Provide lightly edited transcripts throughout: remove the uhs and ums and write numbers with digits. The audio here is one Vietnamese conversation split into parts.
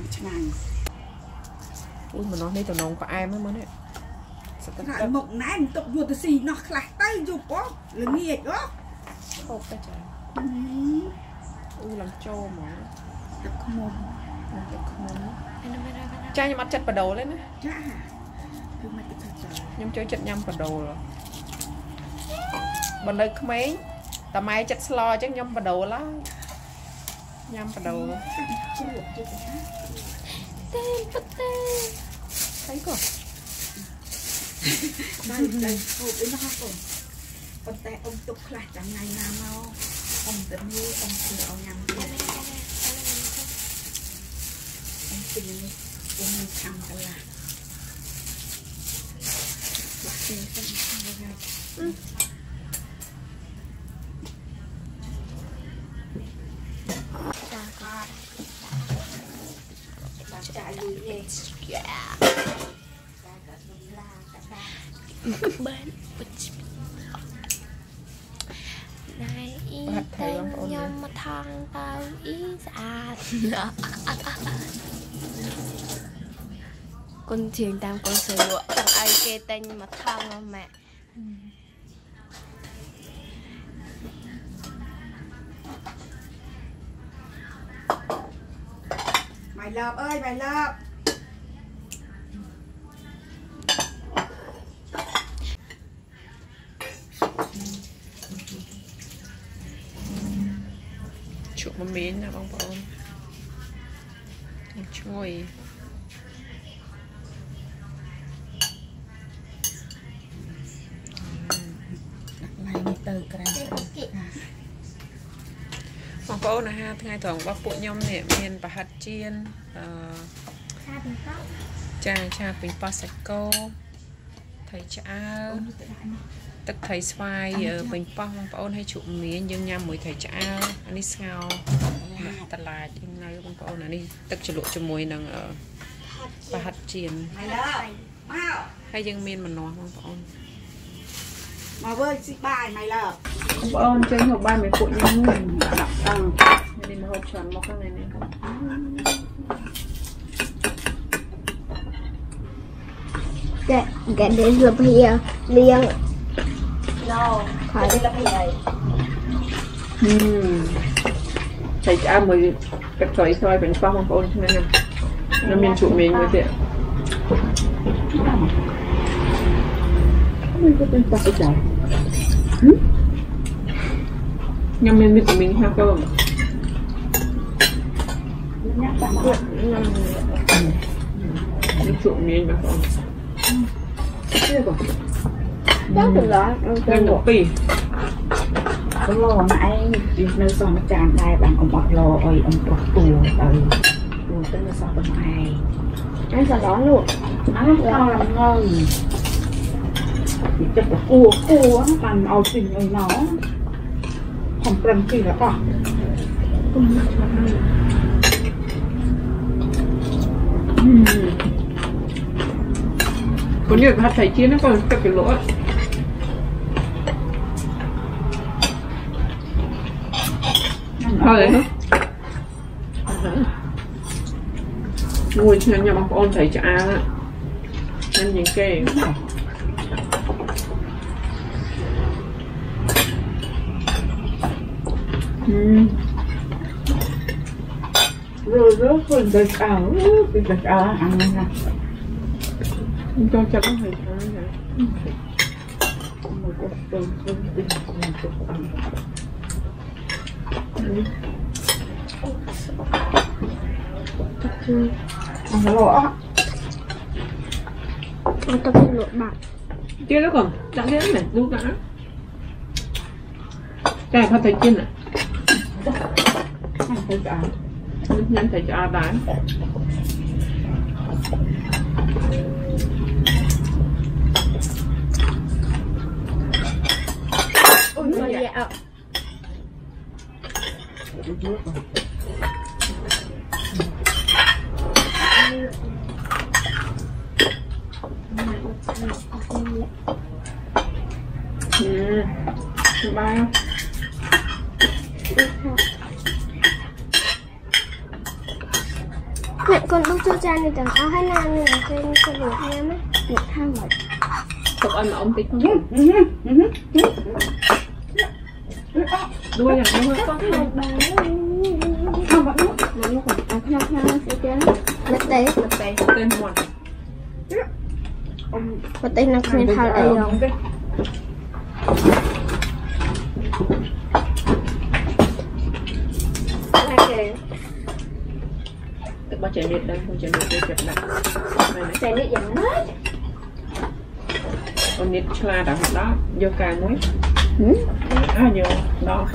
ngày ui mà nó đi từ nông có ai mới đấy lại mộng nãy mình tập vừa từ xì nó lại tay chụp có là nghiệt đó không cái trời ui làm trâu mà tập không cha nhưng mắt chặt vào đầu lên á cha cứ mà tự trời nhưng chơi chặt nhâm vào đầu rồi bên đây không mấy tao mai chặt slo chắc nhâm vào đầu lắm nhâm vào đầu thấy còn đây hộp ấy nó còn tay ông tục lại chẳng ngày nào mau ông tự nhiên ông tự ông nhầm ông tự nhiên ông thầm cả là chạy lùi lên bên này tên nhom mà thằng tao ý dạ con thuyền tam con sợi lụa thằng ai kê tên mà thằng mà mẹ mày lợp ơi mày lợp chuột một miếng nè bông bông chui này từ cái bông bông này ha ngày thường bác phụ nhom nè miền bà hạt chiên cha bình pa sạch cô thầy cha tức thầy xoay ở bình pa bông bông hay chụp miếng nhưng nhâm mùi thầy cha anh đi sao tạt lại trên này bông bông này đi tức cho lụa cho mùi nằng ở bà hạt chiên hay dân miền mình nói bông bông mà với xí bài mày lợp bông trên hộp bài mấy phụ nhom đọc tăng nên mà hộp tròn một cái này này cái đến lập hier liêng khỏi lập hier thầy cha mới cắt sỏi soiเป็นฟ้าของคนใช่ไหมนะน้ำมันฉุกเมงเลยเด็ดมันก็เป็นปลาไอ้จ๋ายังมีวิตามินห้าก็ฉุกเมงแบบเชื่อป่ะ đó từ đó gần mộtปี có lo nãy nơi xong nó tràn đầy bằng ông bọt lo ơi ông bọt tù tới nó xong bên ngoài ăn sau đó luôn nó ngon ngon chỉ chụp là cua nó bằng ao xinh ơi nó không cần gì nữa cả có nhiều hạt thầy chiên nó còn tất cái lỗ thôi đấy ngồi trên nhà bác ôn thầy cha á nên những cái rồi rớt phần đợt ảo ăn nè cho chắc nó thầy cha này một con tôm tinh ăn lỗ ăn tao bị lỗ mặt chưa đó còn chẳng thế này đúng cả cái phải thầy chiên à thầy cha nhân thầy cha bán ôi mà dạ bao Quên con bốc cho cha này chẳng có hai nàng này là trên cái việc em á một thang một Thực ơi mà ông tí không đuôi là nó có một bà không vẫn lúc mà nó còn ăn theo sẽ chết mất tay tên một mất tay nó không thay ai đâu bao chạy điện đây không chạy điện đây chụp lại chạy điện giảm hết con nít là đã đó vô cài muối vô đó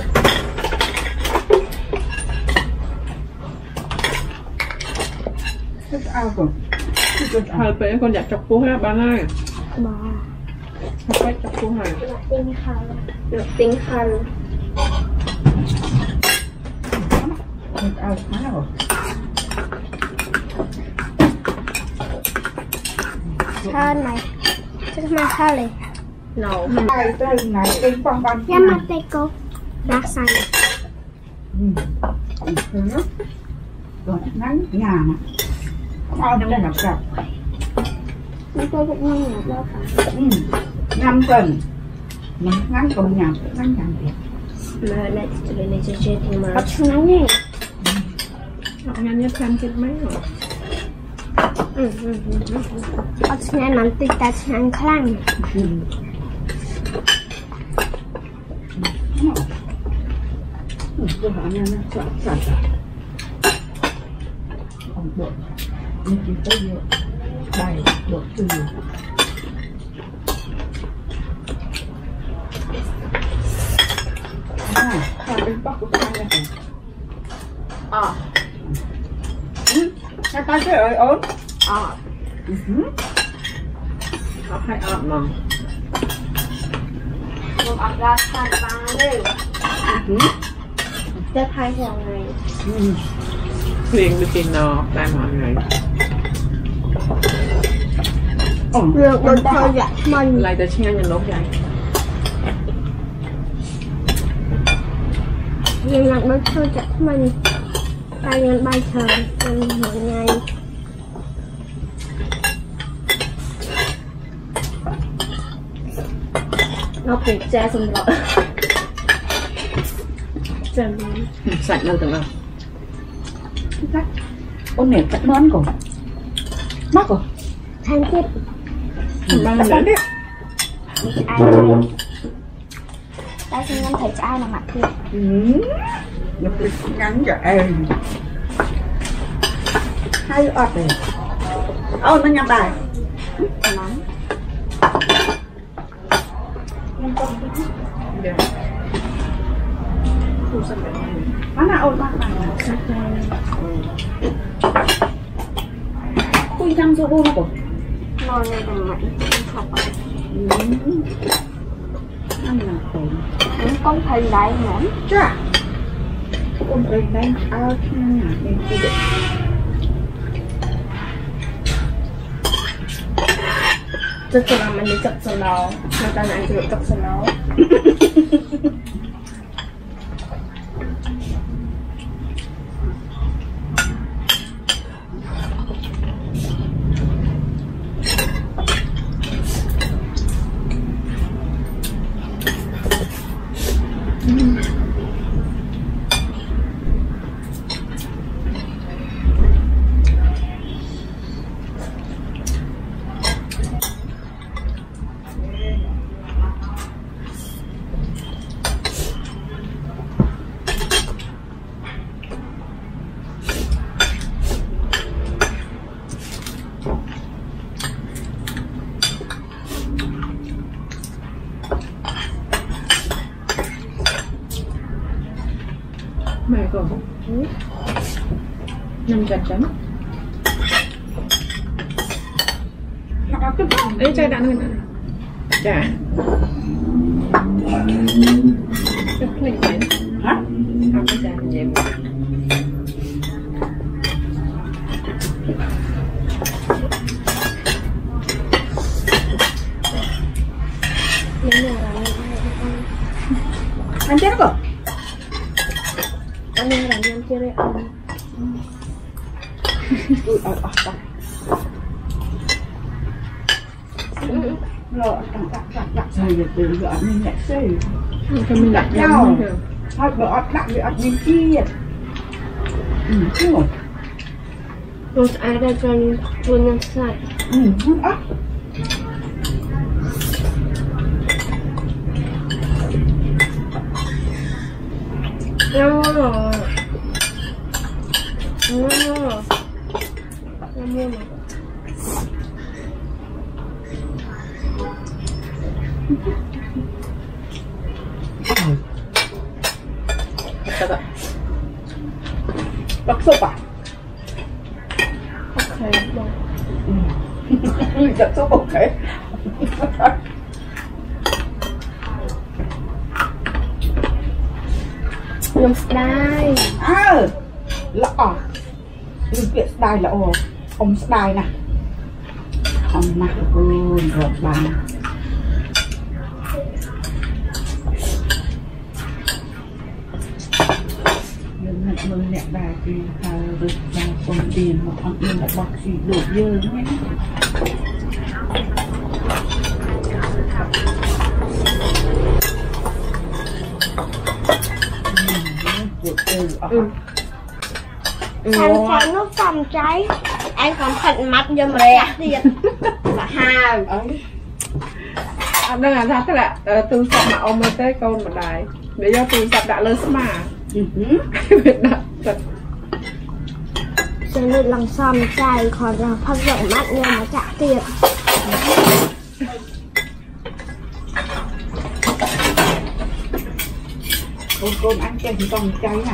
thức ao rồi hai bé con giặt chọc cú ha ba hai bà hai chọc cú hai tinh khăn thức ao khá rồi thơm này chắc mà thơm này nấu này đây này bên phong ban em mặt tay cô đá xanh rồi nắng nhà mà ngon đây là sao chúng tôi cũng ngon nhà đâu cả 5 tuần mình ngắn cùng nhà ngắn nhà mà lại chơi thì mà bắt ngắn này ngăn nhất khăn chết mấy rồi bắt ngắn nắm tay ta ngắn khăn tôi hỏi nha nó sợ ông bộ như chỉ có nhiều bài bộ từ bên bắc của anh này hai tay cái ơi ổn học hai ọt mà một ọc ra sàn ba đâyจะทายห่วงไงเรียงดูกินนอตามหอนไงเรื่องบนเธออยากมัน lại từ trên nhân lốp vậy ยังหลังบนเธออยากมันตายเงินใบเธอเป็นหัวไงเราปิดแจสำหรับ sạch đâu từng nào cách ôn nể cắt nón của mắc rồi thanh kết bao cắt nhiêu đấy ai ta xin ngân thầy cho ai là mặt kia nhập lịch ngắn cho em hai ọt này ôn nó nhầm bài nóng mana ôn mana cùi răng vô vô của nồi này bằng mạnh học ăn là khổ những con thầy đại mỏng chà ôn đây đây ao thiên là bên kia được จะจะมันจะจับสโลว์มันจะนั่งจะจับสโลว์ mày còn năm chặt chắn ấy chai đạn hơn chả cái plate này hả học cái chai mình dẹp ăn chết rồi anh em làm em chưa đấy Rồi đặt thầy để từ gỡ mình lại xây. Cho mình đặt nhau. Thôi gỡ đặt mình kia. Chứ rồi. Rồi ai ra cho tôi nhân sạch. Không ấp. Ngon rồi. Ngon rồi. Ngon rồi. Bác sốt à? Ok, rồi. Bác sốt ok. Nhầm style. Lọ. Lưu kiện style là ông style nè. Ông mặc rồi bàn. Mừng nè bà thì được ra còn tiền một con yên là bọc gì đổ dơ nhé. Thành nó phòng cháy. Anh còn thận mặt cho mà chặt tiền. Và hà. Anh đang làm thế là tôi sắp mà ông mới tới con một đài. Để cho tôi sắp đã lớn mà. Việc đó thật. Cho nên lòng xăm chai còn là phát rộng mắt nhưng mà chặt tiền. Con ăn chay thì còn chay nè.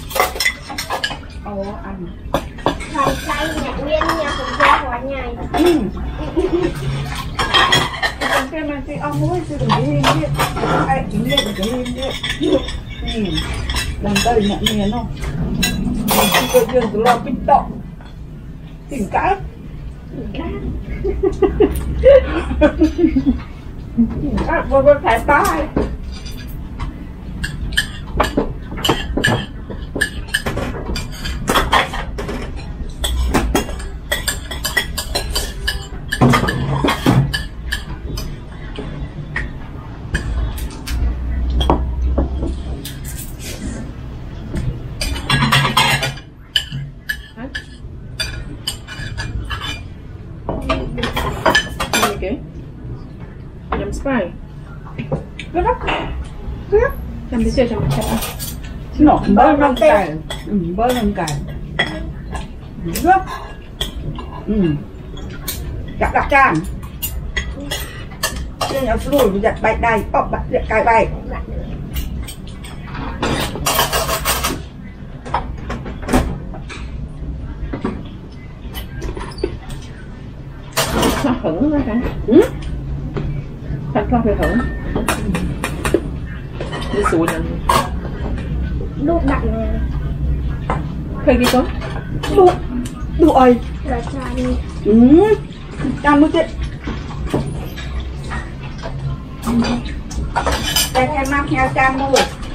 Ăn. Phòng cháy nhà nguyên nhà cũng ra quá nhảy. Con cái mà cái ông mới sẽ đừng đi đi. Ai chỉ biết cái đi. Làm tay nhẹ nhàng không? Mình chỉ có dừng lo bít tọ. Tỉnh cá. Vô thải tay. Nhầm spray. Rất lắm. Nhầm đi chơi cho mình chặt. Nó bơ nâng cải. Bơ nâng cải. Rất. Chặt đặt tràn. Chứ nó lùi giật bạch đầy. Bạch giật cải bạch. Nó hửng rồi hả? Thật không phải hửng. Đi xuống nè. Đốt đặn nè. Khơi đi con. Đụ ơi. Là chan. Chan mới chết. Đây thêm mắc nhau chan thôi.